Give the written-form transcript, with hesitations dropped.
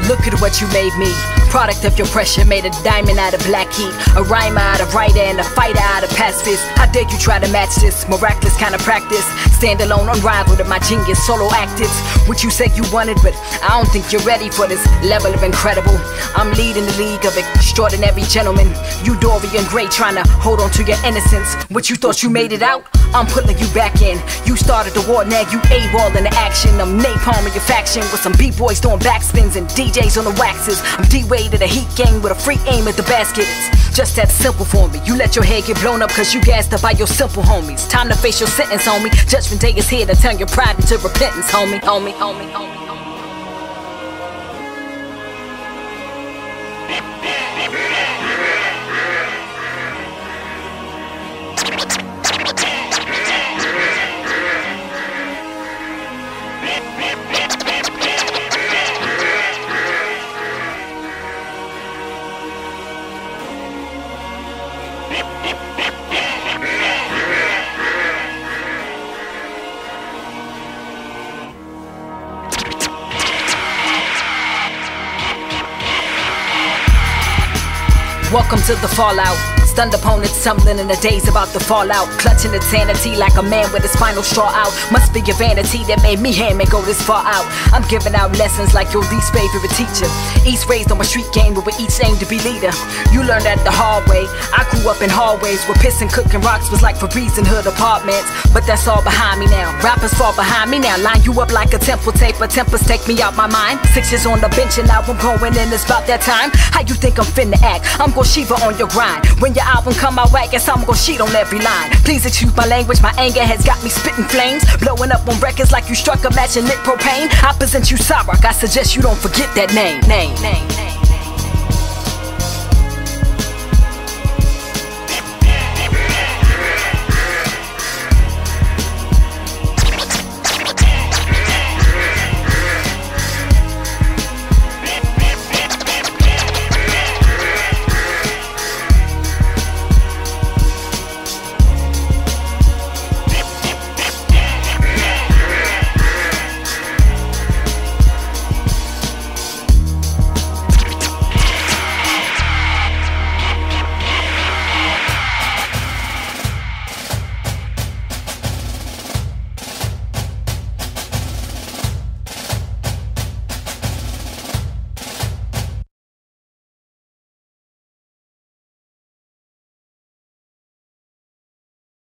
Look at what you made me. Product of your pressure, made a diamond out of black heat, a rhymer out of writer and a fighter out of pacifist. How dare you try to match this miraculous kind of practice? Stand alone, unrivaled in my genius, solo actives. What you said you wanted, but I don't think you're ready for this level of incredible. I'm leading the league of extraordinary gentlemen. You Dorian Gray trying to hold on to your innocence. What you thought you made it out? I'm pulling you back in. You started the war, now you AWOL in the action. I'm napalming your faction with some B-boys doing backspins and DJs on the waxes. I'm D-Wade of the Heat gang with a free aim at the basket. It's just that simple for me. You let your head get blown up cause you gassed up by your simple homies. Time to face your sentence, homie. Judgment day is here to turn your pride into repentance, homie. Welcome to the fallout. Stunned opponents stumbling in the days about the fallout. Clutching insanity like a man with his final straw out. Must be your vanity that made me hand me go this far out. I'm giving out lessons like your least favorite teacher. Each raised on my street game but we each aim to be leader. You learned that the hard way. I grew up in hallways where pissing, cooking rocks was like Febreze in hood apartments. But that's all behind me now. Rappers fall behind me now. Line you up like a temple tape, but tempers take me out my mind. 6 years on the bench and now I'm going in, it's about that time. How you think I'm finna act? I'm gon' Shiva on your grind. When your album come out, I guess I'm gon' cheat on every line. Please excuse my language, my anger has got me spitting flames. Blowing up on records like you struck a match and lit propane. I present you Cyrock, I suggest you don't forget that name.